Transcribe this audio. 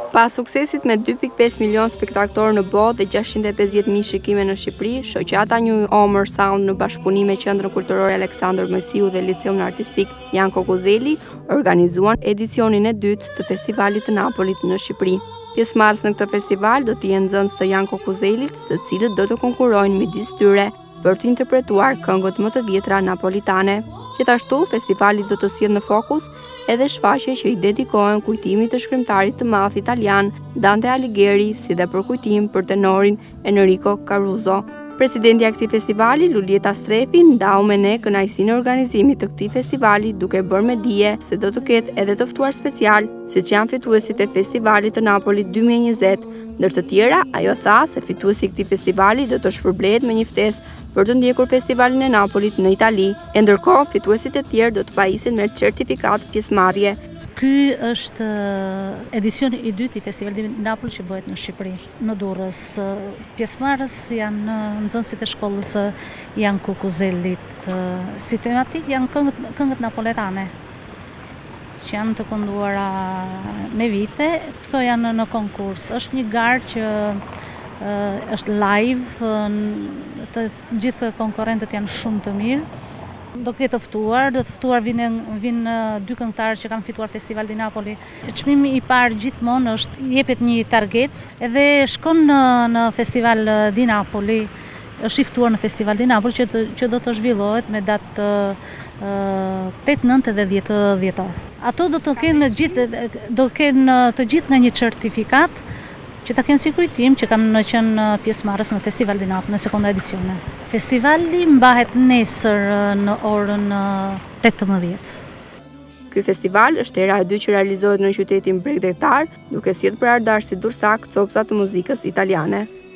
Pas suksesit me 2.5 milion spektatorë në botë dhe 650.000 shikime në Shqipëri, shoqata New Homer Sound në bashkëpunim me Qendrën Kulturore Aleksandër Mojsiu dhe Liceun Artistik Janko Kuzeli organizuan edicionin e dytë të Festivalit të Napolit në Shqipëri. Pjesëmarrës në këtë festival do të jenë nxënës të Janko Kuzelit, të cilët do të konkurrojnë midis tyre për të interpretuar këngët më të vjetra napolitane. Gjithashtu, festivali do të sjellë në fokus edhe shfaqje që i dedikohen kujtimit të shkrimtarit të madh italian Dante Alighieri, si dhe për kujtim për tenorin Enrico Caruso. Presidenti i këtij festivali, Lulieta Strefi, ndau me ne kënaqësinë e organizimit të këtij festivali, duke bërë me dije se do të ketë edhe të ftuar special, siç janë fituesit e Festivalit të Napolit 2020. Ndër të tjera, ajo tha se fituesi i këtij festivali do të shpërblehet me një ftesë për të ndjekur Festivalin e Napolit në Itali, e ndërkohë fituesit e tjerë do të pajisen me certifikat pjesëmarrje. Ky është edicioni i dytë i Festivalit të Napolit që bëhet në Shqipëri, në Durrës. Pjesëmarrës janë nxënësit e shkollës Janko Kuzelit. Si tematik janë këngët napoletane, që janë të kënduara me vite. Këto janë në konkurs. Është një garë që është live, të gjithë konkurrentët janë shumë të mirë. Do të jetë do të ftuar vinë dy këngëtarë që kanë fituar Festivalin e Napoli. Çmimi i parë gjithmonë jepet një target, edhe shkon në Festival di Napoli, është i ftuar në Festival di Napoli që do të zhvillohet me datë 8, 9 dhe 10 dhjetor. Ato do të kenë të gjithë nga një certifikat që ta kenë si kujtim që kanë qenë pjesëmarrës në Festival di Napoli në sekonda edicione. Festivali mbahet nesër në orën 18. Ky festival është hera e dytë që realizohet në qytetin bregdetar, duke sjellë për ardhësi dursak copsa të muzikës italiane.